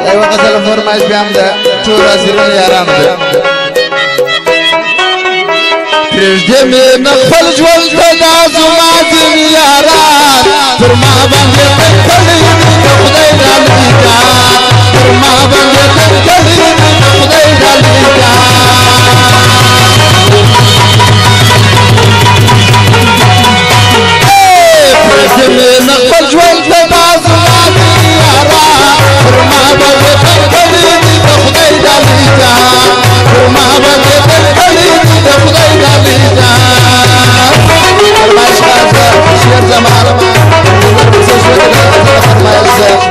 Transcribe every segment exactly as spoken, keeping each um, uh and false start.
ايوه غزل فرمایش بیام ده ټول حاضرین یاران ده پرېږدې مې نه خپل ژوند ته دا زما ځینې یاران پر ما باندې تنګ کړي دي د خدای ډالۍ جان پر ما باندې تنګ کړي دي د خدای ډالۍ جان پرېږدې مې نه خپل ژوند ته دا زما ځینې یاران پر ما باندې تنګ کړي دي د خدای ډالۍ جان پر ما باندې تنګ کړي دي د خدای ډالۍ جان فرمایش راځه شعر زمان څه شعر راځه فرمایش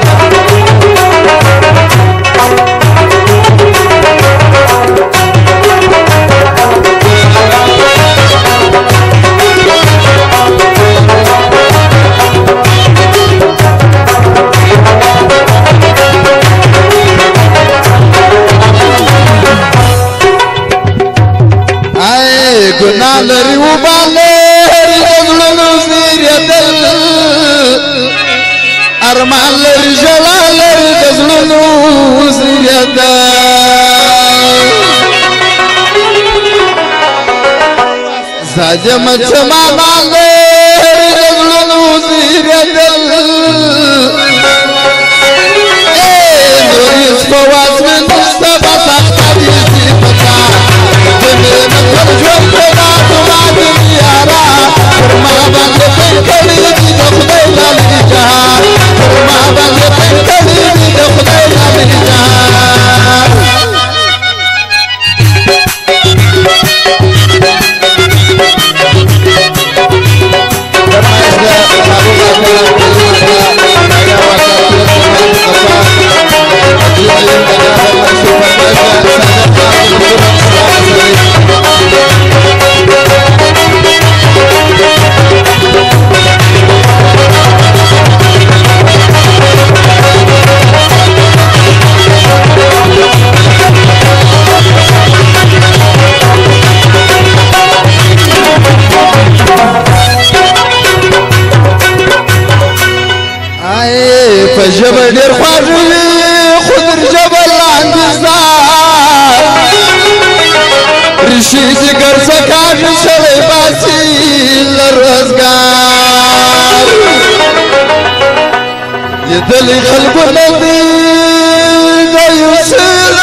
گناہ لری و بالری دزلنو زیریدل ارمان لری جلا لری دزلنو زیریدل زاجم چمانا لری دزلنو زیریدل اے نوریس فواز من نشتبا سختا دیزی پتا دمین فرجون پیدا تمام یارا فرما باندې پنکړی دی د خدای لالی جان فرما باندې پنکړی دی د خدای لالی جان فجبر دیر خواجوی خودر جبل لاندزدار رشی جگر سکاش شوی باسی لرزگار یدلی خلقو ندی دیوسیل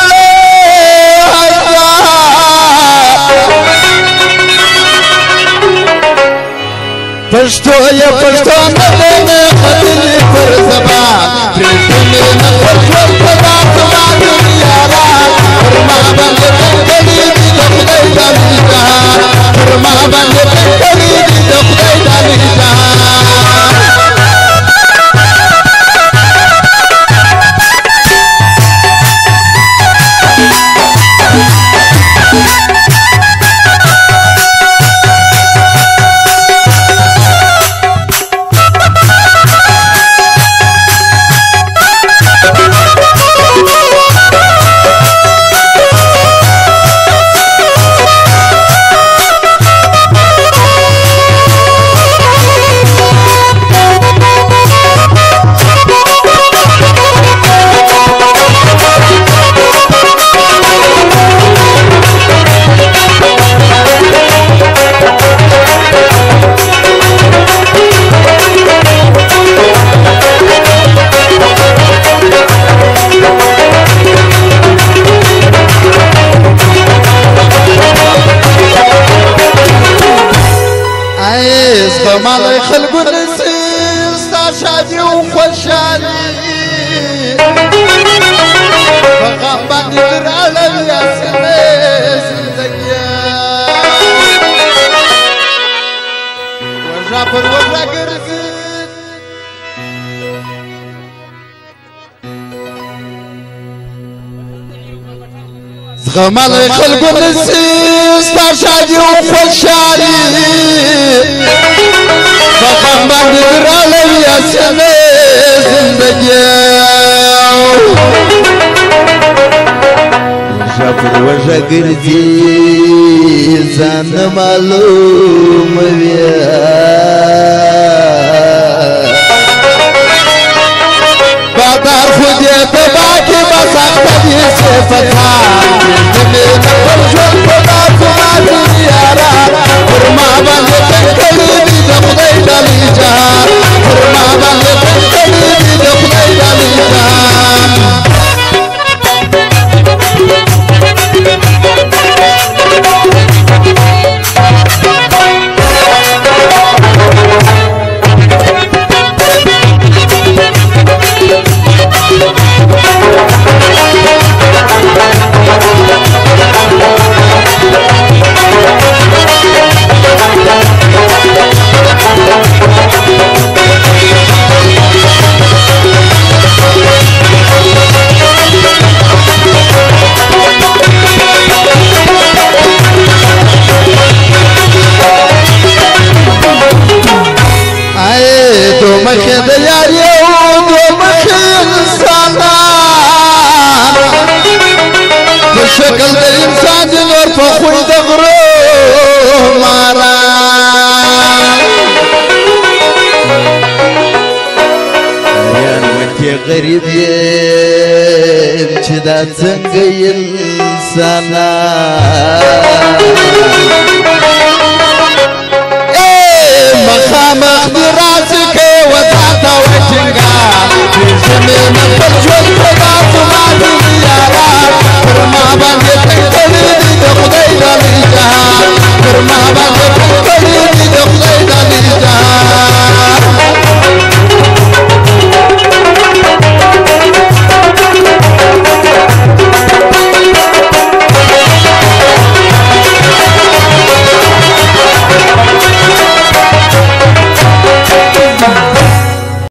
پشتو یا پشتو ندی خدلی پر زبان پریشتنی نفر جور پدا سمان یاران فرما باندې پنکړی دی د خدای ډالۍ جان فرما باندې پنکړی دی د خدای ډالۍ جان مالای خلقو نسی ستا شادی و خوشحالی بغم باندی در علوی اسمه زندگی وجا پر وجا گرزید مالای خلقو نسی ستا شادی و خوشحالی بغم باندې درالوي اسمه زندگی وجا پر وجا ګرځي ځان معلوم وي بادار خو دې تبا کې بس کدی صفتا دمه نقل ژوند په تاسو باندې یارا فرما باندې تکړه دي د خدای دلی جهان فرما باندې تکړه دي د خدای دلی جهان مخه د یار یو دو مخه انسانان په شکل د انسان د نور په خوی د غرو مارا یار مکه غریب یم چې دا څنګه انسانان مخامخ دی راز که وطا تا وچه